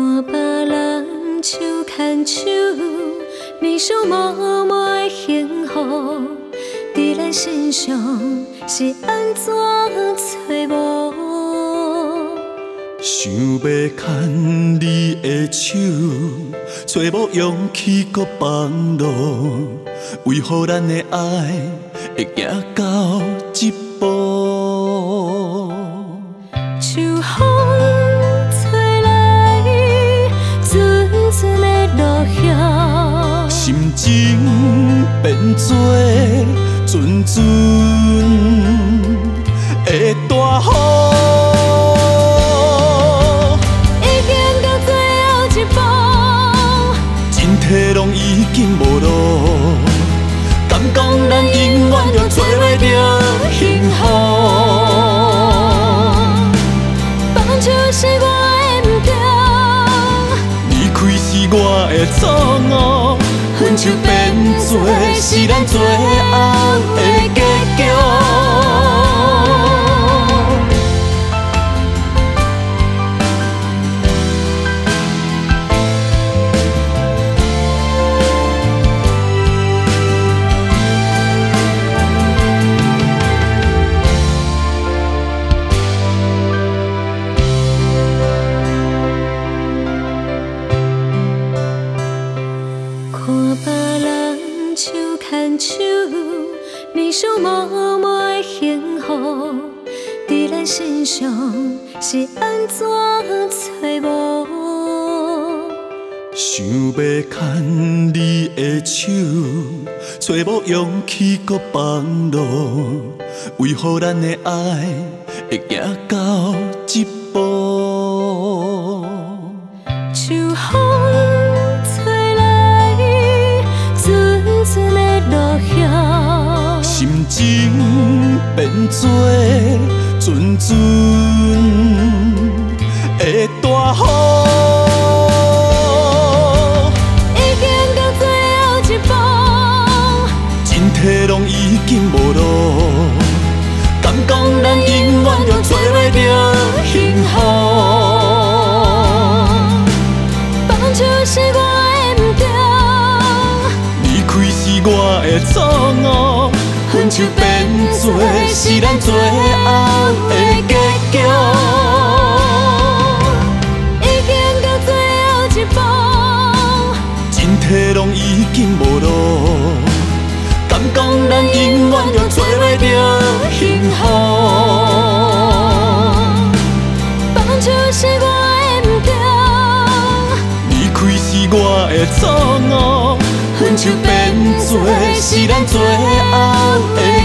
看别人手牵手，面上默默的幸福，在咱身上是安怎找无？ 想要牵你的手，找无勇气搁放路，为何咱的爱会行到这步？ 秋风吹来，阵阵的落叶， 心情变作阵阵的大雨。体拢已经无路，敢讲咱永远就找袂着幸福？放手是我的不对，离开是我的错误，分手变做是咱最后的结局。 面上默默的幸福，在咱身上是安怎找无？ 想要牵你的手，找无勇气搁放路，为何咱的爱会行到这步？ 秋风吹来，阵阵的落叶， 心情变作阵阵的大雨。 已经到最后一步， 身体拢已经无路，敢讲咱永远就找袂着幸福？ 放手是我的不对，离开是我的错误， 分手变做是咱最后的结局。 已经到最后一步， 身体拢已经无路，敢讲咱永远就找袂着幸福？ 放手是我的不对， 离开是我的错误，分手变做是咱最后的